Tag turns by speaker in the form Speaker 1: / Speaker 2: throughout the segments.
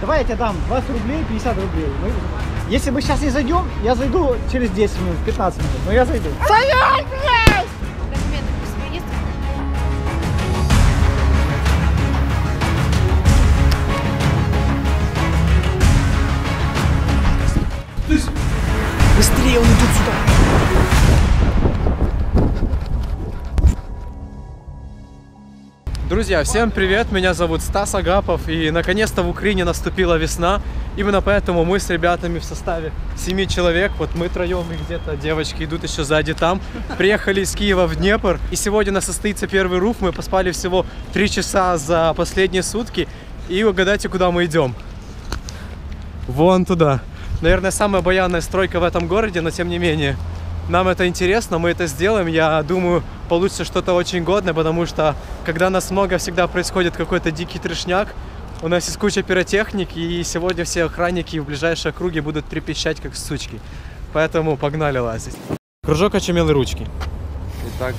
Speaker 1: Давай я тебе дам 20 рублей, 50 рублей. Если мы сейчас не зайдем, я зайду через 10 минут, 15 минут. Но я зайду. Стоять, блядь!
Speaker 2: Документы при себе есть?
Speaker 1: Быстрее, он идет сюда.
Speaker 3: Друзья, всем привет! Меня зовут Стас Агапов, и наконец-то в Украине наступила весна. Именно поэтому мы с ребятами в составе 7 человек, вот мы троем и где-то девочки идут еще сзади там, приехали из Киева в Днепр. И сегодня у нас состоится первый руф, мы поспали всего 3 часа за последние сутки. И угадайте, куда мы идем? Вон туда. Наверное, самая баянная стройка в этом городе, но тем не менее. Нам это интересно, мы это сделаем. Я думаю, получится что-то очень годное, потому что, когда нас много, всегда происходит какой-то дикий трешняк. У нас есть куча пиротехники, и сегодня все охранники в ближайшей округе будут трепещать, как сучки. Поэтому погнали лазить. Кружок очумелой ручки. Итак.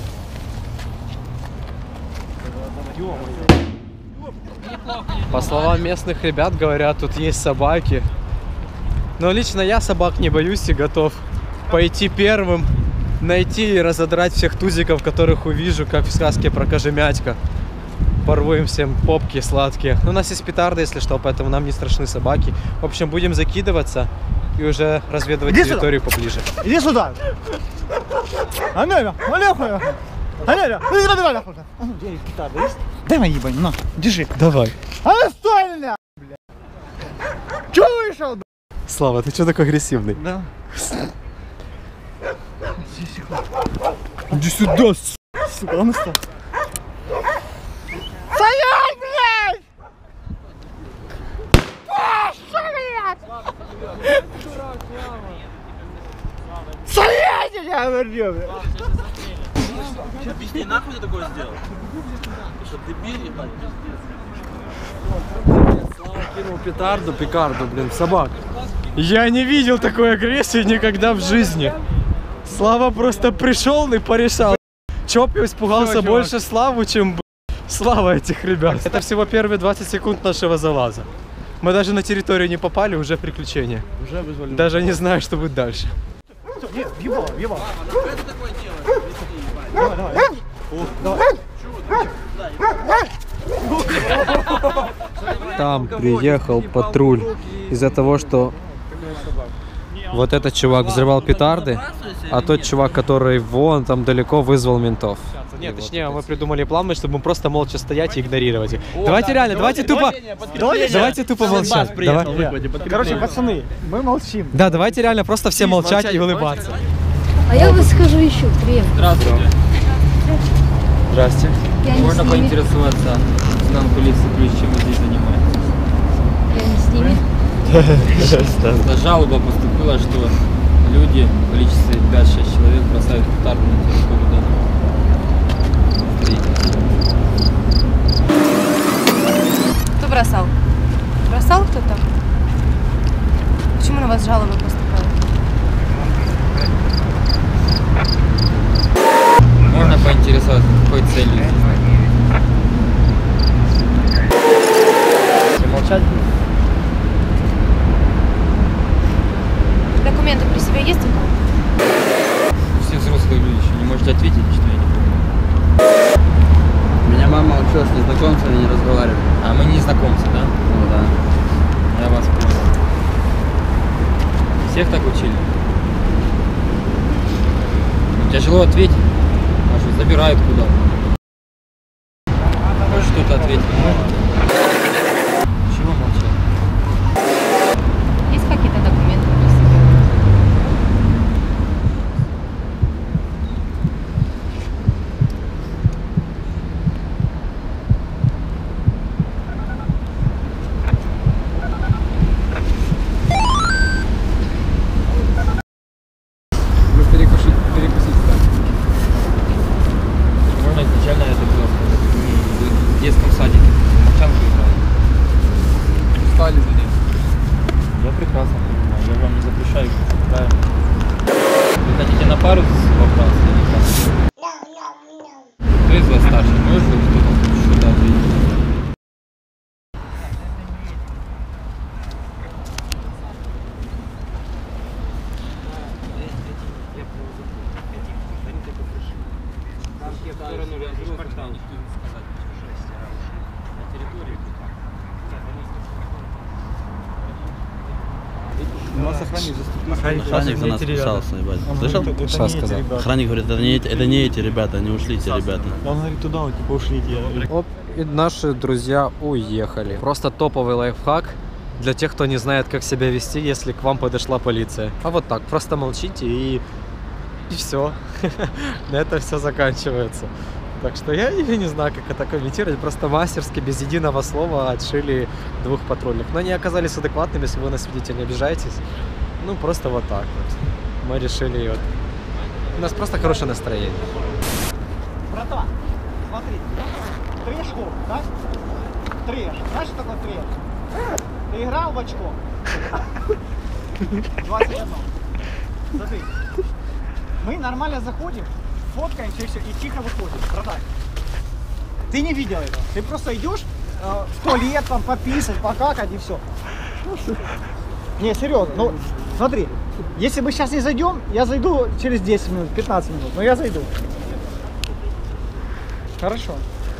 Speaker 3: По словам местных ребят, говорят, тут есть собаки. Но лично я собак не боюсь и готов пойти первым, найти и разодрать всех тузиков, которых увижу, как в сказке про Кожемятька. Порву им всем попки сладкие. Но у нас есть петарды, если что, поэтому нам не страшны собаки. В общем, будем закидываться и уже разведывать территорию поближе.
Speaker 1: Иди сюда! Дай мои ебать, на, держи.
Speaker 3: Давай.
Speaker 1: Стой, бля! Чё вышел, бля?
Speaker 3: Слава, ты что такой агрессивный?
Speaker 1: Да. Иди сюда, сука, он что? Стоять, блядь! Стоять, я говорю, блядь!
Speaker 4: Объясни, нахуй ты такое сделал? Ты что, дебил, ебать?
Speaker 3: Слава кинул пикарду, блин, собак. Я не видел такой агрессии никогда в жизни. Слава просто пришел и порешал. Чоп испугался больше Славу, чем Слава этих ребят. Это всего первые 20 секунд нашего залаза. Мы даже на территорию не попали, уже приключение.
Speaker 4: Уже вызвали.
Speaker 3: Даже не знаю, что будет дальше.
Speaker 1: Нет, въебал, въебал.
Speaker 4: Что ты такое делаешь?
Speaker 1: Давай, давай. Давай.
Speaker 3: Там приехал патруль из-за того, что вот этот чувак взрывал петарды, а тот чувак, который вон там далеко, вызвал ментов. Нет, точнее, мы придумали план, чтобы просто молча стоять и игнорировать их. Давайте реально, давайте тупо молчать.
Speaker 1: Короче, пацаны, мы молчим.
Speaker 3: Да, давайте реально просто все молчать и улыбаться.
Speaker 2: А я вас скажу еще. Привет.
Speaker 4: Здравствуйте.
Speaker 3: Здрасте.
Speaker 2: Я не с
Speaker 4: Можно
Speaker 2: ними.
Speaker 4: поинтересоваться, нам полиции ключ, чем вы здесь занимаетесь?
Speaker 2: Я не с ними.
Speaker 4: Жалоба поступила, что люди в количестве 5-6 человек бросают петарду на территорию дома.
Speaker 2: Кто бросал? Бросал кто-то? Почему на вас жалобы поступают?
Speaker 4: Можно поинтересоваться, какой целью здесь?
Speaker 1: Молчать будем.
Speaker 2: Документы при себе есть?
Speaker 4: Все взрослые люди еще не можете ответить, что я не понимаю.
Speaker 5: Меня мама учила с незнакомцами не разговаривать.
Speaker 4: А мы не знакомцы, да?
Speaker 5: Ну да.
Speaker 4: Я вас понял. Всех так учили? Ну, тяжело ответить. Может, забирают куда-то. Хоть что-то ответить можно? Чего молчать?
Speaker 2: Есть какие-то документы при себе?
Speaker 5: Вы перекусить стали.
Speaker 4: Можно изначально это было сказать. Мы в детском садике молчанку играли.
Speaker 5: Устали за день.
Speaker 4: Я прекрасно понимаю. Я вам не запрещаю, правильно? Вы хотите на пару вопрос или как? Кто из вас старший? Можешь что-то ответить?
Speaker 1: У нас охранник заступился.
Speaker 5: Охранник за нас вписался, ебать. Слышал?
Speaker 3: Что сказал?
Speaker 5: Охранник говорит, это не эти ребята, не ушлите, ребята.
Speaker 1: Он говорит, туда вот, типа, ушлите.
Speaker 3: Оп, и наши друзья уехали. Просто топовый лайфхак для тех, кто не знает, как себя вести, если к вам подошла полиция. А вот так, просто молчите и все. На этом все заканчивается. Так что я не знаю, как это комментировать. Просто мастерски, без единого слова отшили 2 патрульных. Но они оказались адекватными, если вы на свидетеля не обижаетесь. Ну, просто вот так вот. Мы решили вот. У нас просто хорошее настроение.
Speaker 1: Братан, смотри, трешку, да? Треш. Знаешь, что такое треш? Ты играл в очко? 21. Смотри. Мы нормально заходим, фоткаемся и все, и тихо выходим. Братан, ты не видел этого. Ты просто идешь в туалет, там, пописать, покакать и все. Не, серьезно, ну, смотри, если мы сейчас не зайдем, я зайду через 10 минут, 15 минут, но я зайду. Хорошо.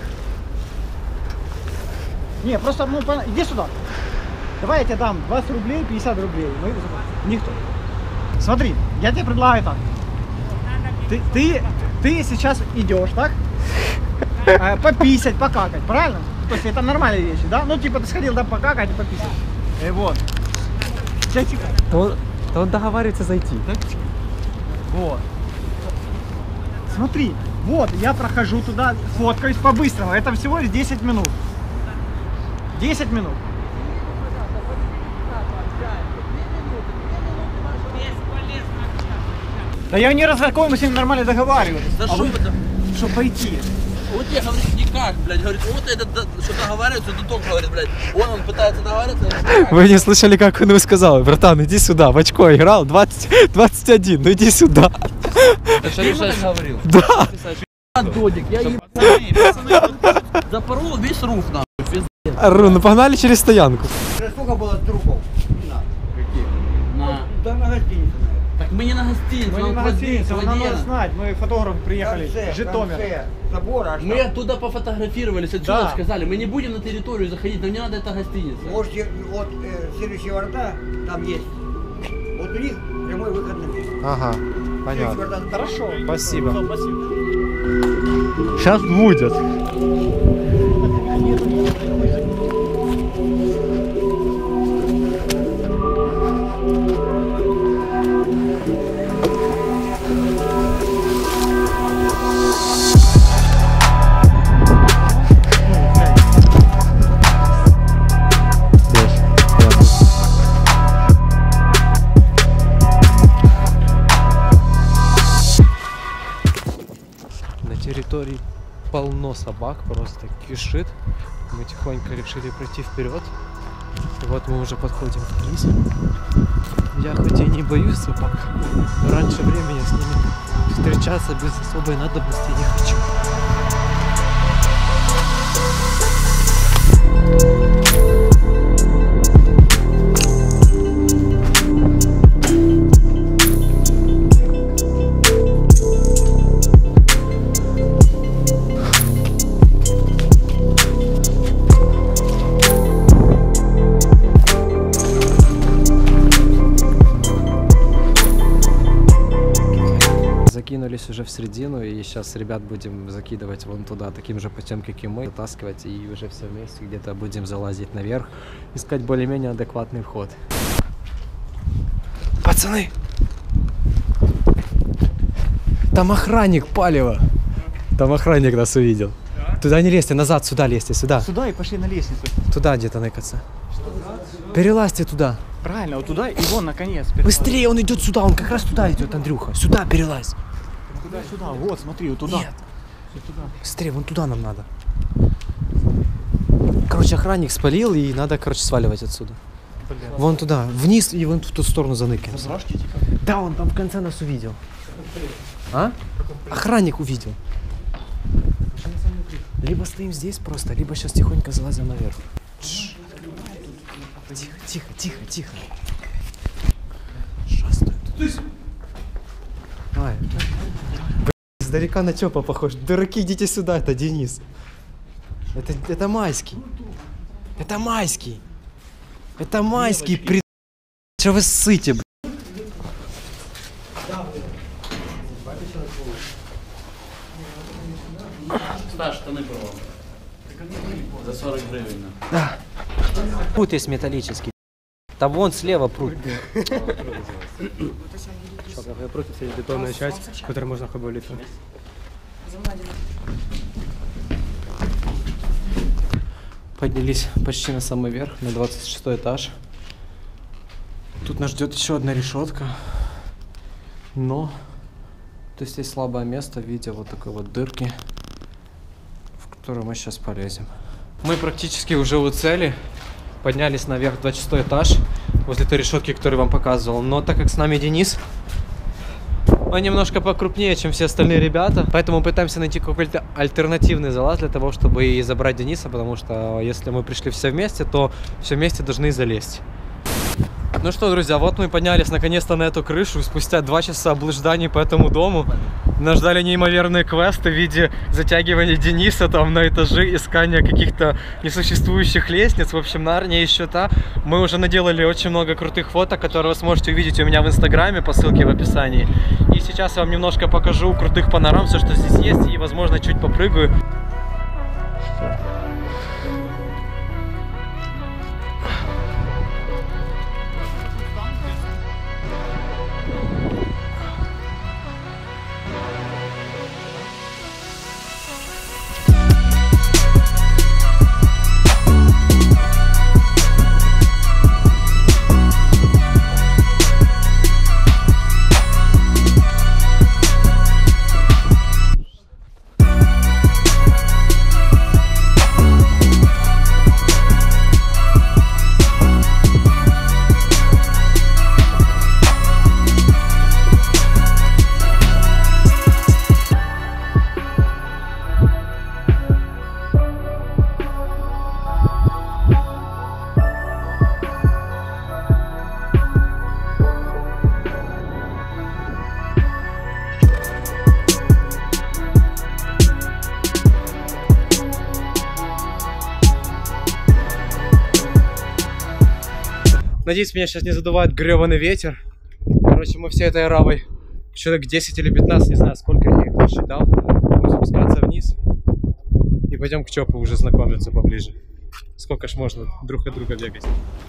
Speaker 1: Не, просто, ну, иди сюда. Давай я тебе дам 20 рублей, 50 рублей. Никто. Смотри, я тебе предлагаю так. Ты сейчас идешь, так? Пописать, покакать, правильно? То есть это нормальные вещи, да? Ну, типа ты сходил, да, покакать и пописать. И вот.
Speaker 3: Он договаривается зайти.
Speaker 1: Вот. Смотри, вот, я прохожу туда, фоткаюсь по-быстрому. Это всего лишь 10 минут. 10 минут. Да я не разговариваю, мы с ним нормально договаривались.
Speaker 5: За что это?
Speaker 1: Что пойти?
Speaker 5: Вот я говорю, никак, блядь, говорит, вот это, что договаривается, это только говорит, блядь, он пытается договариваться.
Speaker 3: Вы не слышали, как он ему сказал? Братан, иди сюда, в очко играл, 21, ну иди сюда.
Speaker 5: Ты ему так говорил?
Speaker 3: Да.
Speaker 5: Додик, я запорол весь рух, нахуй, пиздец.
Speaker 3: Ару, ну погнали через стоянку.
Speaker 1: Сколько было трупов? Да на гостинице.
Speaker 5: Так мы не на гостинице,
Speaker 1: Мы не на гостинице, нам надо знать, мы фотографы приехали, Житомир.
Speaker 5: Мы оттуда пофотографировались, отсюда
Speaker 1: Да.
Speaker 5: сказали, мы не будем на территорию заходить, нам не надо, это гостиница.
Speaker 6: Можете, вот следующие ворота там есть. Вот у них прямой выход на место.
Speaker 3: Ага,
Speaker 6: Следующие
Speaker 3: понятно.
Speaker 6: ворота.
Speaker 1: Хорошо.
Speaker 3: Спасибо.
Speaker 1: Все, спасибо.
Speaker 3: Сейчас будет. На территории полно собак, просто кишит. Мы тихонько решили пройти вперед. И вот мы уже подходим к Лизе. Я хоть и не боюсь собак, но раньше времени с ними встречаться без особой надобности не хочу. Закинулись уже в середину, и сейчас ребят будем закидывать вон туда таким же путем, как и мы, затаскивать, и уже все вместе где-то будем залазить наверх, искать более-менее адекватный вход. Пацаны! Там охранник палево! Там охранник нас увидел. Туда не лезьте, назад, сюда лезьте, сюда.
Speaker 1: Сюда и пошли на лестницу.
Speaker 3: Туда где-то ныкаться. Перелазьте туда.
Speaker 1: Правильно, вот туда и вон наконец.
Speaker 3: Быстрее, он идет сюда, он как раз туда идет, Андрюха. Сюда перелазь.
Speaker 1: Сюда, вот, смотри, вот туда.
Speaker 3: Нет. Быстрее, вон туда нам надо. Короче, охранник спалил, и надо, короче, сваливать отсюда. Вон туда, вниз и вон в ту сторону заныкаемся. Да, он там в конце нас увидел. А? Охранник увидел. Либо стоим здесь просто, либо сейчас тихонько залазим наверх. Тише, тихо, тихо, тихо. Шастают. Ай. Издалека на Чопа похож. Дураки, идите сюда, это Денис. Это Майский. Это Майский. Это Майский, Че вы ссыте, блядь?
Speaker 5: Стаж, штаны порвал. За 40 гривен.
Speaker 3: Прут есть металлический. Там вон слева прут.
Speaker 7: Против есть бетонная часть, в которой можно хабалиться.
Speaker 3: Поднялись почти на самый верх, на 26 этаж. Тут нас ждет еще одна решетка. Но то есть есть слабое место в виде вот такой вот дырки, в которую мы сейчас полезем. Мы практически уже у цели. Поднялись наверх, 26 этаж, возле той решетки, которую я вам показывал. Но так как с нами Денис, он немножко покрупнее, чем все остальные ребята, поэтому мы пытаемся найти какой-то альтернативный залаз для того, чтобы и забрать Дениса, потому что если мы пришли все вместе, то все вместе должны залезть. Ну что, друзья, вот мы поднялись наконец-то на эту крышу. Спустя 2 часа блужданий по этому дому нас ждали неимоверные квесты в виде затягивания Дениса там на этажи, искания каких-то несуществующих лестниц. В общем, Нарния еще та. Мы уже наделали очень много крутых фоток, которые вы сможете увидеть у меня в инстаграме по ссылке в описании. И сейчас я вам немножко покажу крутых панорам, все, что здесь есть, и, возможно, чуть попрыгаю. Надеюсь, меня сейчас не задувает гребаный ветер. Короче, мы все этой аравой, человек 10 или 15, не знаю, сколько я их насчитал, будем спускаться вниз и пойдем к Чопу уже знакомиться поближе. Сколько ж можно друг от друга бегать.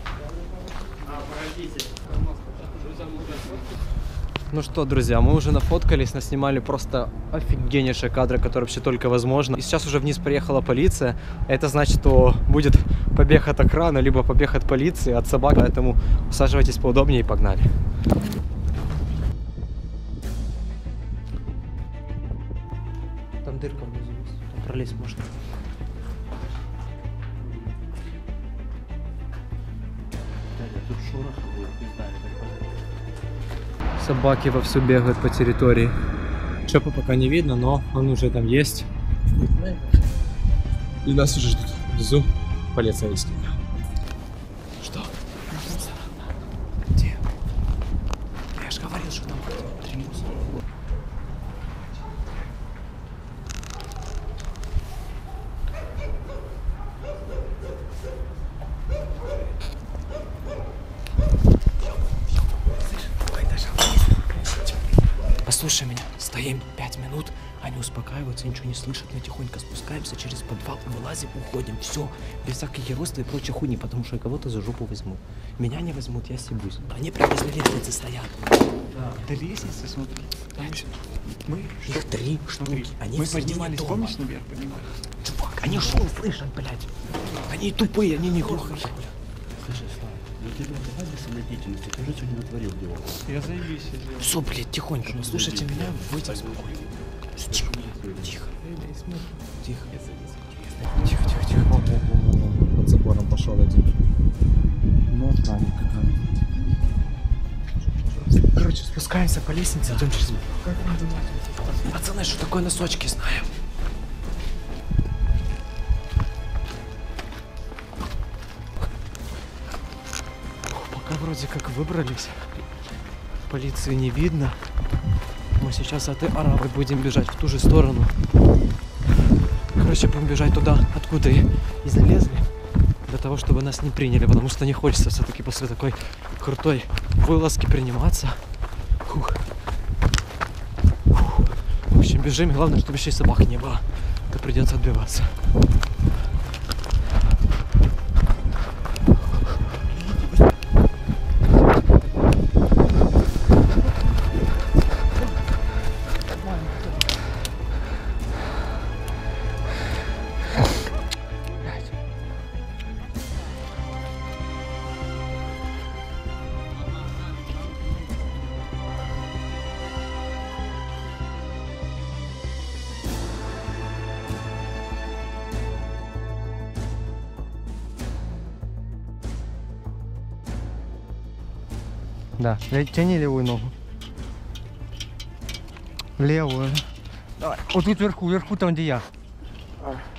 Speaker 3: Ну что, друзья, мы уже нафоткались, наснимали просто офигеннейшие кадры, которые вообще только возможно. И сейчас уже вниз приехала полиция. Это значит, что будет побег от охраны, либо побег от полиции, от собак. Поэтому усаживайтесь поудобнее и погнали. Там дырка внизу есть, там пролезть можно.
Speaker 5: Тут шороха будет, пизда,
Speaker 3: Собаки вовсю бегают по территории. Чопа пока не видно, но он уже там есть. И нас уже ждут внизу полицейские. Что? Где? Я же говорил, что там тренировался. Послушай меня, стоим 5 минут, они успокаиваются, ничего не слышат, мы тихонько спускаемся через подвал, вылазим, уходим, все, без всякой еросты и прочей хуйни, потому что я кого-то за жопу возьму. Меня не возьмут, я стебусь. Они прямо возле лестницы стоят.
Speaker 1: До лестницы, смотри. Мы
Speaker 3: Их 3 штуки, они
Speaker 1: мы
Speaker 3: в середине
Speaker 1: поднимались,
Speaker 3: дома.
Speaker 1: помнишь, наверх поднимались?
Speaker 3: Чувак, они шум слышат, блядь. Они тупые, они не глухие, блядь.
Speaker 5: Слушай, Слава, ну ты давай для самодеятельности, ты же сегодня натворил дело.
Speaker 1: Я заебись сделал.
Speaker 3: Все, блядь, тихонько, послушайте меня, выйдем спокойно. Тихо, тихо, тихо, тихо, тихо, тихо. Вон, под забором пошел один.
Speaker 1: Ну, охранник какая.
Speaker 3: Короче, спускаемся по лестнице, идем через... Пацаны, что такое носочки знаем? Пока вроде как выбрались. Полиции не видно. Мы сейчас от этой аравы будем бежать в ту же сторону. Короче, будем бежать туда, откуда и залезли. для того, чтобы нас не приняли, потому что не хочется все-таки после такой крутой вылазки приниматься. Фух. Фух. В общем, бежим, и главное, чтобы еще и собак не было. То придется отбиваться.
Speaker 7: Да, тяни левую ногу. Левую. Давай. Вот тут вверху, там где я.